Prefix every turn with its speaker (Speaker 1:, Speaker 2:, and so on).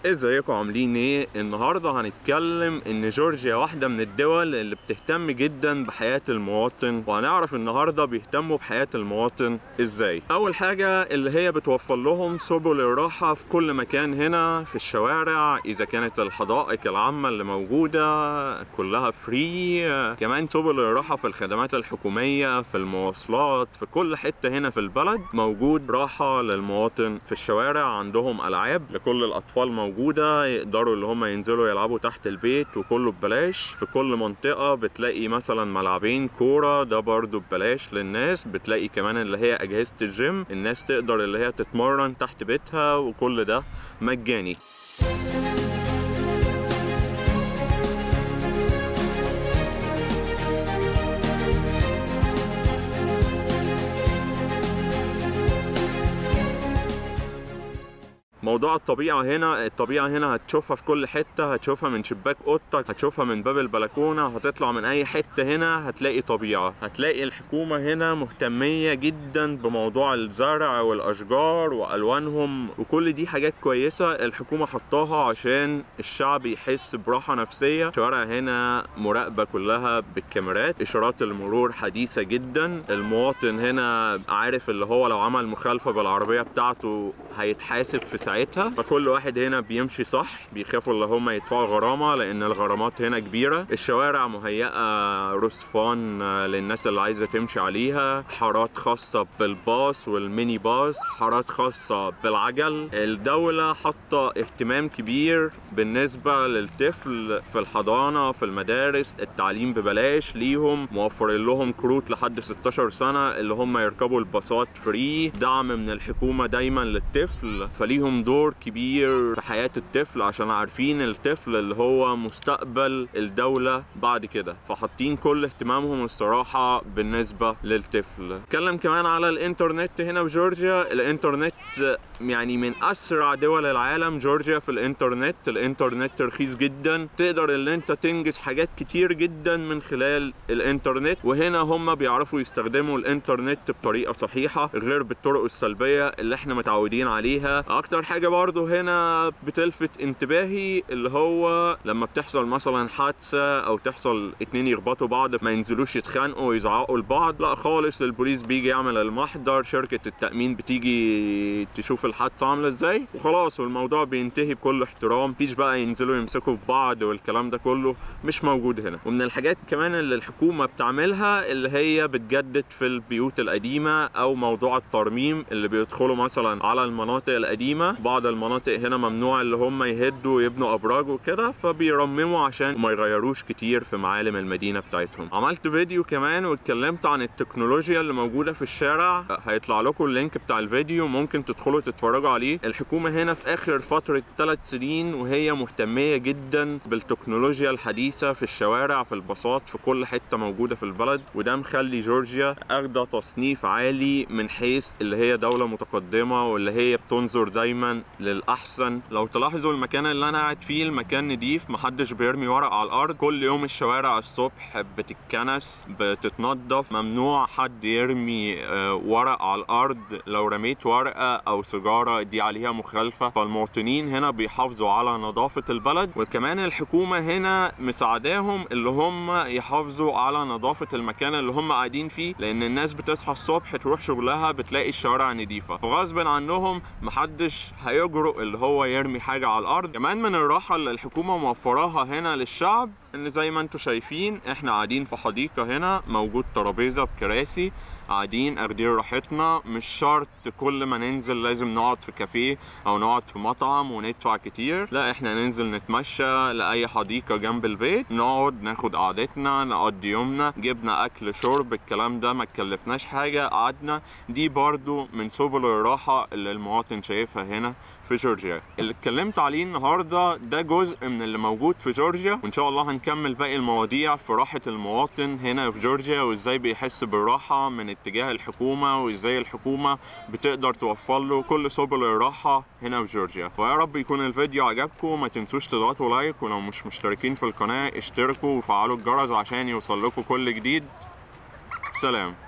Speaker 1: ازيكم عاملين ايه؟ النهارده هنتكلم ان جورجيا واحده من الدول اللي بتهتم جدا بحياه المواطن، وهنعرف النهارده بيهتموا بحياه المواطن ازاي. اول حاجه اللي هي بتوفر لهم سبل الراحه في كل مكان هنا في الشوارع، اذا كانت الحدائق العامه اللي موجوده كلها فري، كمان سبل الراحه في الخدمات الحكوميه، في المواصلات، في كل حته هنا في البلد موجود راحه للمواطن. في الشوارع عندهم العاب لكل الاطفال موجوده، يقدروا اللي هم ينزلوا يلعبوا تحت البيت وكله ببلاش. في كل منطقه بتلاقي مثلا ملعبين كوره، ده برضو ببلاش للناس. بتلاقي كمان اللي هي اجهزه الجيم، الناس تقدر اللي هي تتمرن تحت بيتها، وكل ده مجاني. موضوع الطبيعة هنا هتشوفها في كل حتة، هتشوفها من شباك اوضتك، هتشوفها من باب البلكونة، هتطلع من اي حتة هنا هتلاقي طبيعة. هتلاقي الحكومة هنا مهتمية جدا بموضوع الزرع والاشجار والوانهم، وكل دي حاجات كويسة الحكومة حطاها عشان الشعب يحس براحة نفسية. الشوارع هنا مراقبة كلها بالكاميرات، اشارات المرور حديثة جدا. المواطن هنا عارف اللي هو لو عمل مخالفة بالعربية بتاعته هيتحاسب في ساعتها، فكل واحد هنا بيمشي صح، بيخافوا اللي هم يدفعوا غرامة لأن الغرامات هنا كبيرة. الشوارع مهيئة رصفان للناس اللي عايزة تمشي عليها، حارات خاصة بالباص والميني باص، حارات خاصة بالعجل. الدولة حاطة اهتمام كبير بالنسبة للطفل في الحضانة، في المدارس، التعليم ببلاش ليهم، موفرين لهم كروت لحد 16 سنة اللي هم يركبوا الباصات فري. دعم من الحكومة دايما للطفل، فليهم دور كبير في حياة الطفل عشان عارفين الطفل اللي هو مستقبل الدولة بعد كده، فحاطين كل اهتمامهم الصراحة بالنسبة للطفل. اتكلم كمان على الانترنت هنا في جورجيا. الانترنت يعني من اسرع دول العالم جورجيا في الانترنت رخيص جدا، تقدر ان انت تنجز حاجات كتير جدا من خلال الانترنت. وهنا هم بيعرفوا يستخدموا الانترنت بطريقة صحيحة غير بالطرق السلبية اللي احنا متعودين عليها. اكتر حاجة برضو هنا بتلفت انتباهي اللي هو لما بتحصل مثلا حادثة او تحصل اتنين يخبطوا بعض، ما ينزلوش يتخانقوا ويزعقوا لبعض، لا خالص. البوليس بيجي يعمل المحضر، شركة التأمين بتيجي تشوف الحادثة عاملة ازاي وخلاص، والموضوع بينتهي بكل احترام. مفيش بقى ينزلوا يمسكوا في بعض والكلام ده كله مش موجود هنا. ومن الحاجات كمان اللي الحكومة بتعملها اللي هي بتجدد في البيوت القديمة، او موضوع الترميم اللي بيدخلوا مثلا على المناطق القديمة. بعض المناطق هنا ممنوع اللي هم يهدوا ويبنوا ابراج وكده، فبيرمموا عشان ما يغيروش كتير في معالم المدينة بتاعتهم. عملت فيديو كمان واتكلمت عن التكنولوجيا اللي موجودة في الشارع، هيطلع لكم اللينك بتاع الفيديو، ممكن تدخلوا تتفرجوا عليه. الحكومة هنا في اخر فترة 3 سنين وهي مهتمية جدا بالتكنولوجيا الحديثة في الشوارع، في الباصات، في كل حتة موجودة في البلد، وده مخلي جورجيا اخدة تصنيف عالي من حيث اللي هي دولة متقدمة واللي هي بتنظر دايما للأحسن. لو تلاحظوا المكان اللي أنا قاعد فيه المكان نضيف، محدش بيرمي ورق على الأرض. كل يوم الشوارع الصبح بتتكنس بتتنضف، ممنوع حد يرمي ورق على الأرض. لو رميت ورقة أو سيجارة دي عليها مخالفة، فالمواطنين هنا بيحافظوا على نظافة البلد. وكمان الحكومة هنا مساعداهم اللي هم يحافظوا على نظافة المكان اللي هم قاعدين فيه، لأن الناس بتصحى الصبح تروح شغلها بتلاقي الشوارع نضيفة، فغصب عنهم محدش هيجرؤ اللي هو يرمي حاجة على الأرض. كمان من الراحة اللي الحكومة موفراها هنا للشعب ان زي ما انتوا شايفين احنا قاعدين في حديقة هنا، موجود ترابيزة بكراسي، قاعدين اخدين راحتنا. مش شرط كل ما ننزل لازم نقعد في كافيه او نقعد في مطعم وندفع كتير، لا احنا ننزل نتمشى لأي حديقة جنب البيت، نقعد ناخد قعدتنا، نقضي يومنا، جبنا اكل شرب، الكلام ده ما تكلفناش حاجة، قعدنا. دي برضو من سبل الراحة اللي المواطن شايفها هنا في جورجيا. اللي اتكلمت عليه النهارده ده جزء من اللي موجود في جورجيا، وان شاء الله هنكمل باقي المواضيع في راحة المواطن هنا في جورجيا، وازاي بيحس بالراحة من اتجاه الحكومة، وازاي الحكومة بتقدر توفر له كل سبل الراحة هنا في جورجيا. ويا رب يكون الفيديو عجبكم، ما تنسوش تضغطوا لايك، ولو مش مشتركين في القناة اشتركوا وفعلوا الجرس عشان يوصل لكم كل جديد. سلام.